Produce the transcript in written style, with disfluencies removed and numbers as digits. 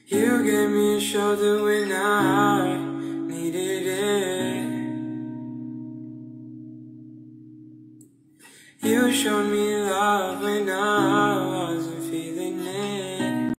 You gave me a shoulder when I needed it. You showed me love when I wasn't feeling it.